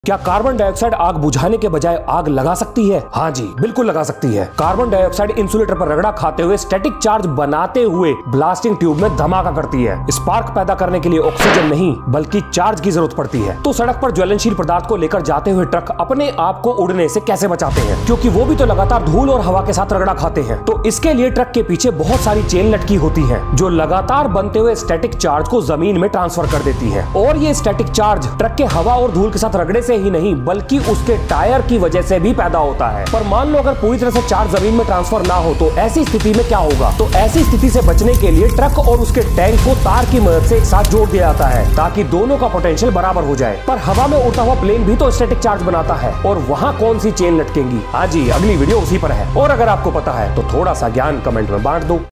क्या carbon dioxide आग बुझाने के बजाय आग लगा सकती है? हाँ जी, बिल्कुल लगा सकती है। कार्बन डाइऑक्साइड इंसुलेटर पर रगड़ा खाते हुए स्टैटिक चार्ज बनाते हुए ब्लास्टिंग ट्यूब में धमाका करती है। स्पार्क पैदा करने के लिए ऑक्सीजन नहीं बल्कि चार्ज की जरूरत पड़ती है। तो सड़क पर ज्वलनशील पदार्थ को लेकर जाते हुए ट्रक अपने आप को उड़ने से कैसे बचाते हैं, क्योंकि वो भी तो लगातार धूल और हवा के साथ रगड़ा खाते हैं। तो इसके लिए ट्रक के पीछे बहुत सारी चेन लटकी होती है जो लगातार बनते हुए स्टैटिक चार्ज को जमीन में ट्रांसफर कर देती है। और ये स्टैटिक चार्ज ट्रक के हवा और धूल के साथ रगड़े से ही नहीं बल्कि उसके टायर की वजह से भी पैदा होता है। पर मान लो अगर पूरी तरह से चार्ज जमीन में ट्रांसफर ना हो तो ऐसी स्थिति में क्या होगा? तो ऐसी स्थिति से बचने के लिए ट्रक और उसके टैंक को तार की मदद से एक साथ जोड़ दिया जाता है ताकि दोनों का पोटेंशियल बराबर हो जाए। पर हवा में उड़ता हुआ प्लेन भी तो स्टैटिक चार्ज बनाता है और वहाँ कौन सी चेन लटकेंगी? हाँ जी, अगली वीडियो उसी पर है। और अगर आपको पता है तो थोड़ा सा ज्ञान कमेंट में बांट दो।